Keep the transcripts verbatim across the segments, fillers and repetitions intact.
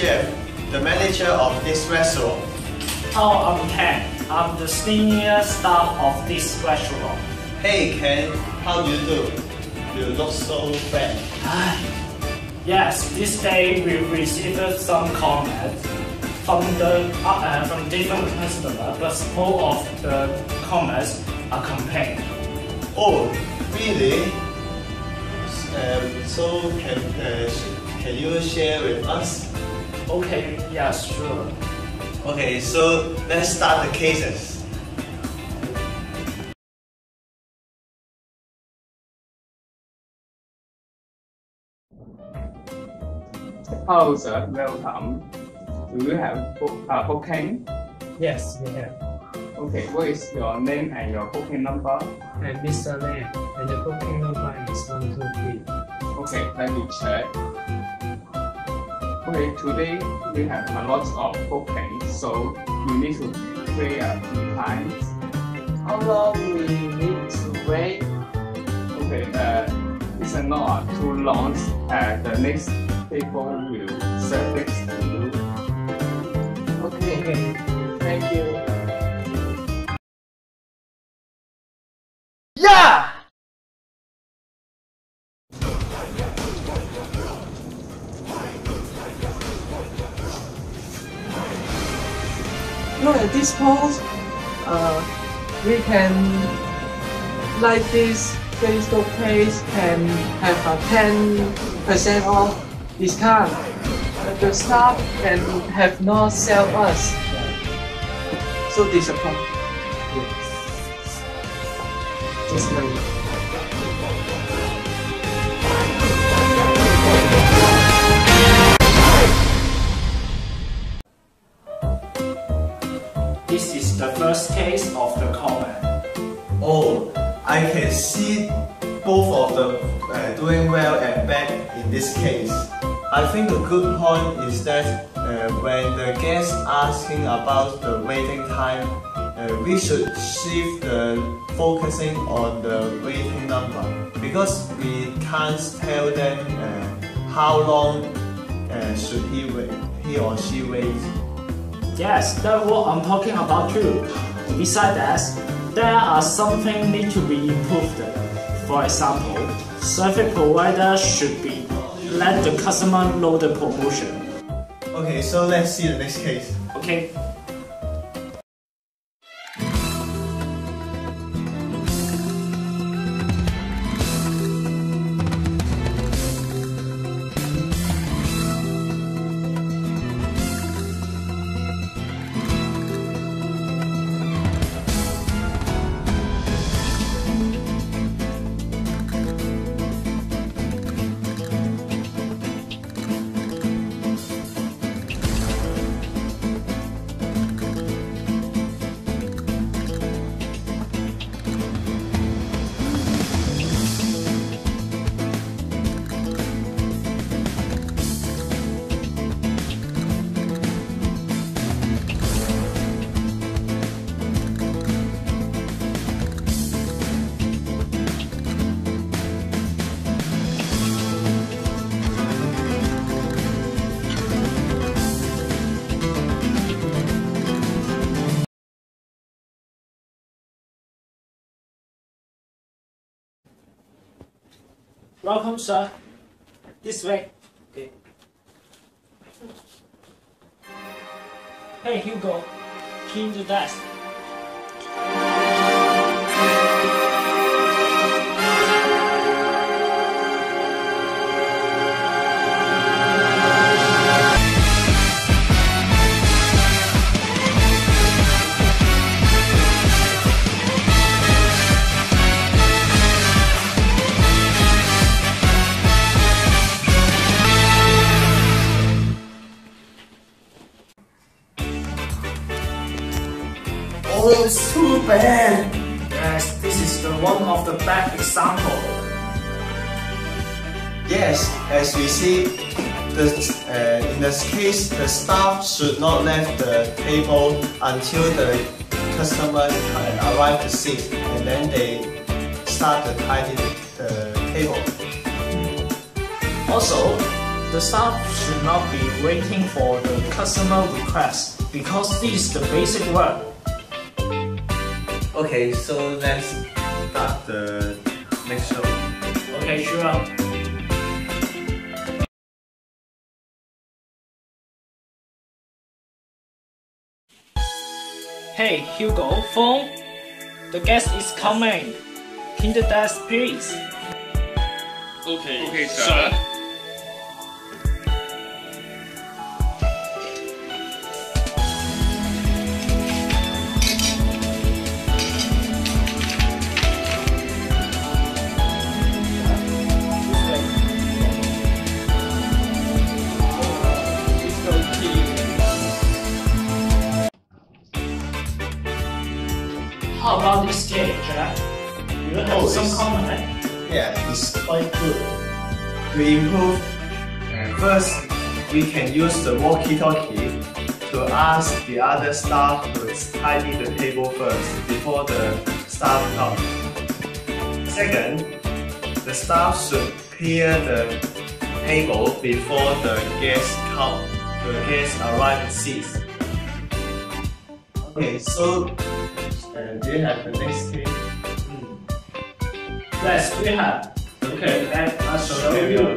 chef, the manager of this restaurant. Oh, I'm Ken. I'm the senior staff of this restaurant. Hey Ken, how do you do? You look so bad. Yes, this day we received some comments from the uh, uh, from different customers, but most of the comments are complaint. Oh, really? Um, so can uh, can you share with us? Okay, yeah, sure. Okay, so let's start the cases. Hello sir, welcome. Do you have book, uh, booking? Yes, we have. Okay, what is your name and your booking number? I'm Mister Lam, and the booking number is one two three. Okay, let me check. Okay, today we have a lot of bookings, so you need to pay a few times. How long we need to wait? Okay, uh, it's not too long. Uh, the next people will serve next to you. Okay, Okay. thank you. Yeah! Look at this post. Uh, we can like this Facebook page and have a ten percent off discount. But the staff can have not sell us. So disappointed. Just like This is the first case of the comment. Oh, I can see both of them uh, doing well and bad in this case. I think the good point is that uh, when the guest asking about the waiting time, uh, we should shift the focusing on the waiting number, because we can't tell them uh, how long uh, should he wait, he or she wait. Yes, that's what I'm talking about too. Besides that, there are something need to be improved. For example, service provider should be let the customer know the promotion. Okay, so let's see the next case. Okay. Welcome, sir. This way. Okay. Hey, Hugo. Clean the desk. Oh, it's too bad. Yes, this is the one of the bad example. Yes, as we see, the, uh, in this case, the staff should not leave the table until the customer uh, arrive to sit, and then they start to tidy the, the table. Also, the staff should not be waiting for the customer request because this is the basic work. Okay, so let's start the next show. Okay, sure. Hey, Hugo, phone. The guest is coming. Clean the desk, please. Okay, okay, sir. How about this cake, Jack? You have Oh, some it's- comment? Yeah, it's quite good. To improve, first we can use the walkie-talkie to ask the other staff to tidy the table first before the staff come. Second, the staff should clear the table before the guests come. The guests arrive at seats. Okay, so uh, do you have the next thing? Yes, we have. Okay, let us show you.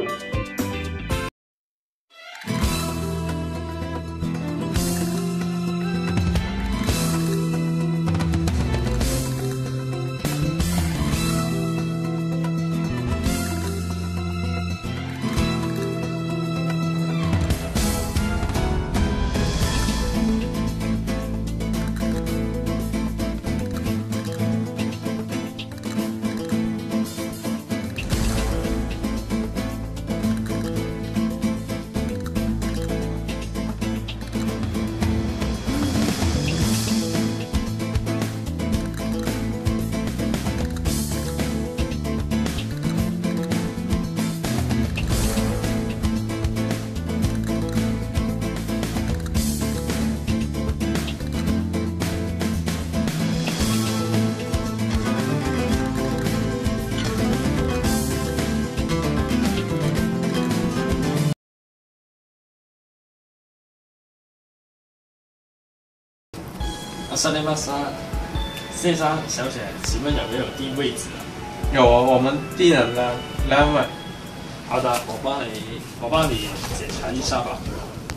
三零八三，先生、小姐，请问有没有订位置啊？ 有啊，我们订了两两位。 好的，我帮你，我帮你检查一下吧。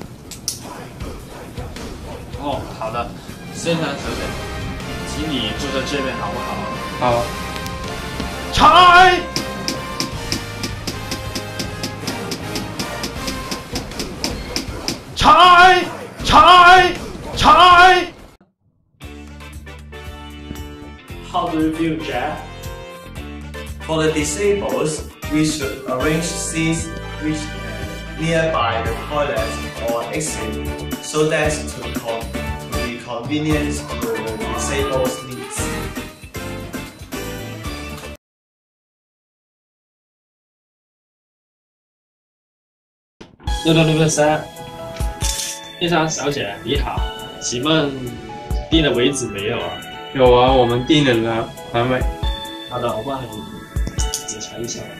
哦，好的，先生、小姐，请你坐在这边好不好？ 好。 拆。拆拆拆。 How do you feel, Jack? For the disabled, we should arrange seats which uh, nearby the toilet or exit so that to, con to be convenient to the disabled needs. 六六六六三，先生、小姐，你好，请问订了位置没有啊？ 有啊，我们订了两两位。 好的，我帮你检查一下。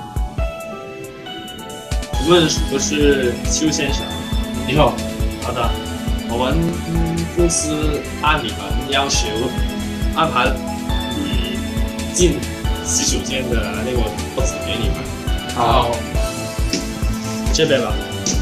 请问是不是邱先生？你好。好的，我们公司按你们要求安排你进洗手间的那个桌子给你们。好，这边吧。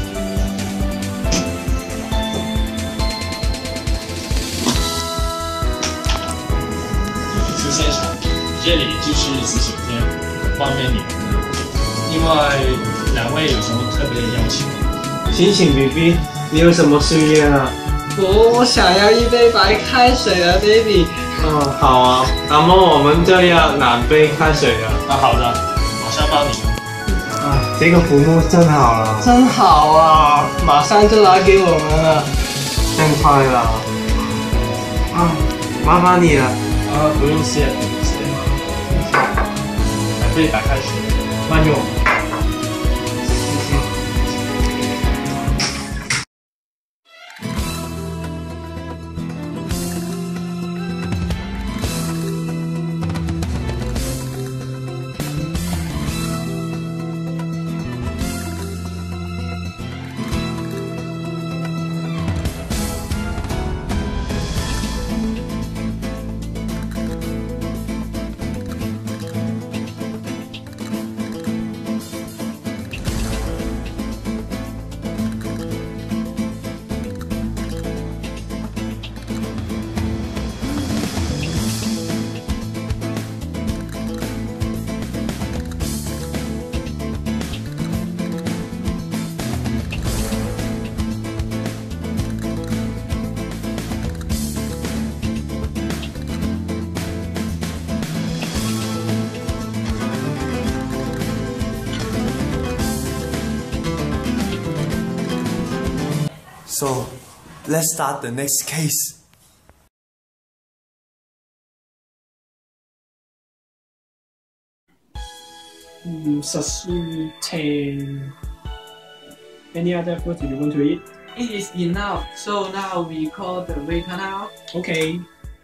先生，这里就是洗手间，方便你们。另外，两位有什么特别的要求？ 醒醒 B B， 你有什么心愿啊？ 我想要一杯白开水啊 ，baby。 哦，好啊，那么我们就要两杯开水了。 啊，好的，马上帮你。 啊，这个服务真好了， 真好啊，马上就拿给我们了。 真快了。啊，麻烦你了。 啊，不用谢，不用谢。两杯白开水，慢用。 谢谢。 So, let's start the next case. Mm, sashimi ten. Any other food you want to eat? It is enough. So now we call the waiter now. Okay.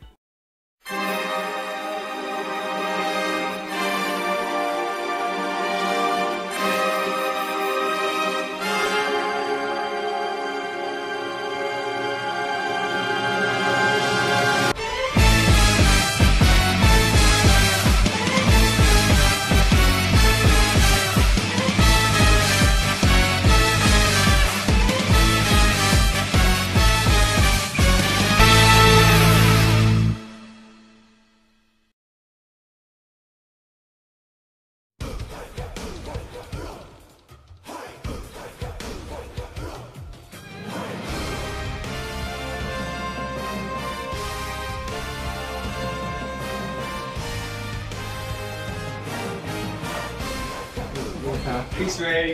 This way.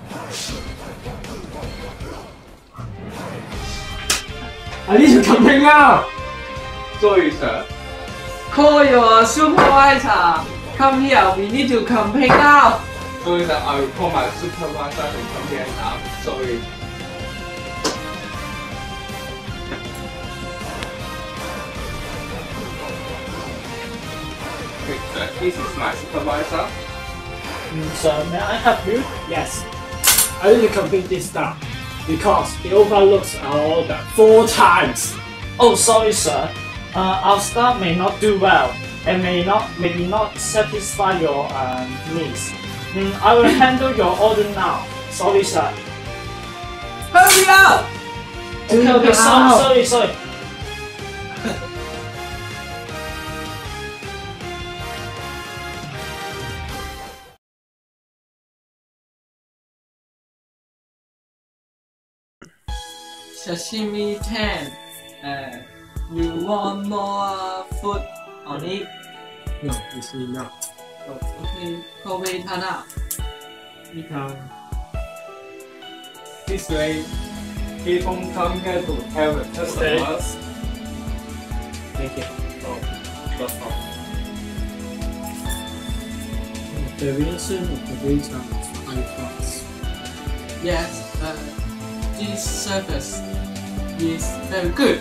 I need to complain now. Sorry, sir. Call your supervisor. Come here. We need to complain now. Sorry, sir. I will call my supervisor and come here now. Sorry. Okay, sir. This is my supervisor. Mm, Sir, may I help you? Yes. I need to complete this stuff because he overlooks our order four times. Oh, sorry, sir. Uh, our staff may not do well and may not may not satisfy your um, needs. Mm, I will handle your order now. Sorry, sir. Hurry up. Okay, okay, sorry, sorry, sorry. Sashimi ten. Uh, you want more food on it? No, it's enough. Oh, okay. Call waiter now. You can. This way. He don't come here to help the customers. Thank you. Oh, that's all. The reason of the waiter is high class. Yes. Uh, this service is very good.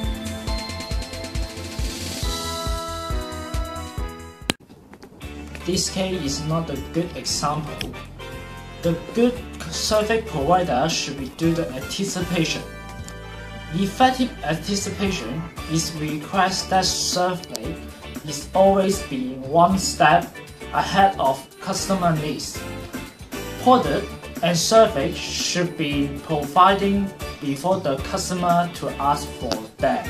This case is not a good example. The good service provider should be do the anticipation. Effective anticipation is request that survey is always be one step ahead of customer needs. Product and service should be providing before the customer to ask for them.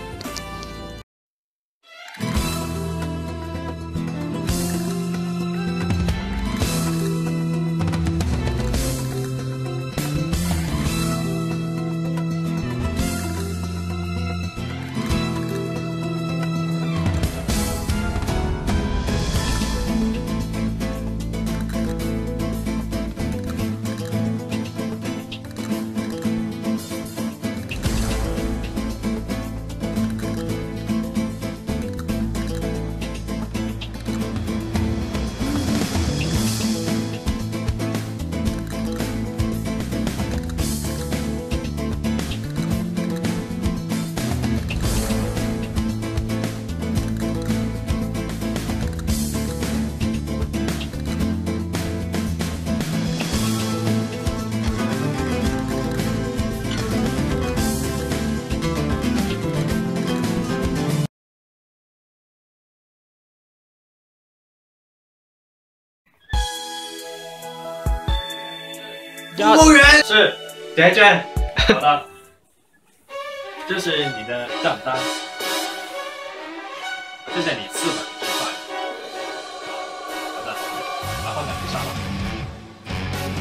服务员， 是结账。好的，这是你的账单，谢谢你四百五十块。好的，麻烦赶紧上吧。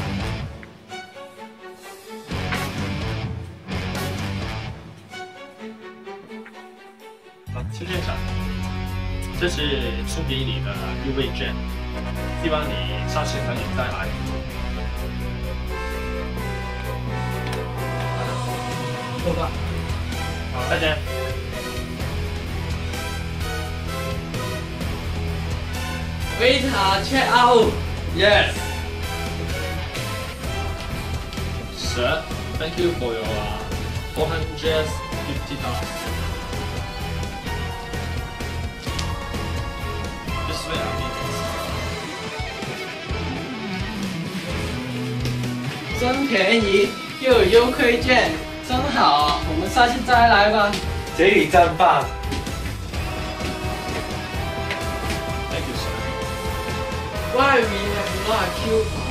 好，邱先生，这是送给你的优惠券，希望你下次可以再来。 拜拜。 好，再见。 Waiter, check out. Yes. Sir, thank you for your uh, four hundred fifty dollars. This way, I need it. 真便宜，又有优惠券，真好啊！我们下次再来吧。 这里真棒。 Thank you, sir. Why we have not a coupon?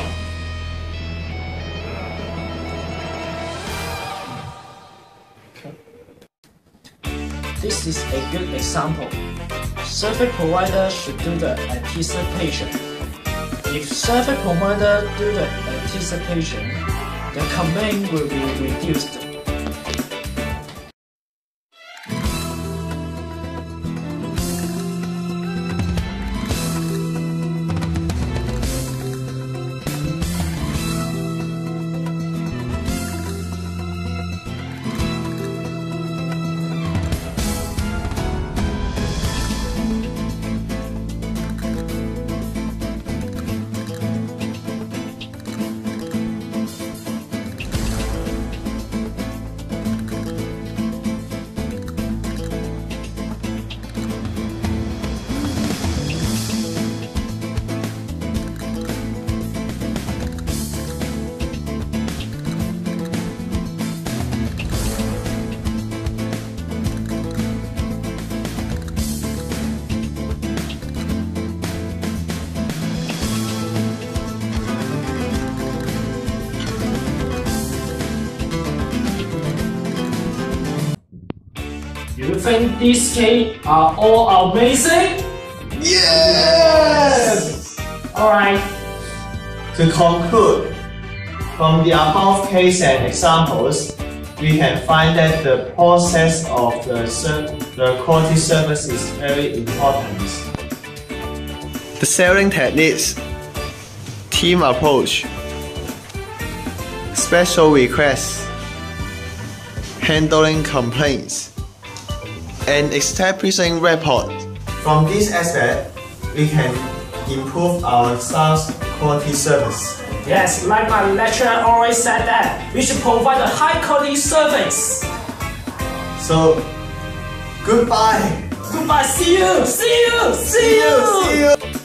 This is a good example. Service provider should do the anticipation. If service provider do the anticipation, the complaint will be reduced. You think these cakes are all amazing? Yes! Alright. To conclude, from the above case and examples, we can find that the process of the, the quality service is very important. The selling techniques, team approach, special requests, handling complaints, and establishing rapport. From this aspect, we can improve our staff's quality service. Yes, like my lecturer always said that we should provide a high quality service. So, goodbye. Goodbye, see you, see you, see, See you, you. see you.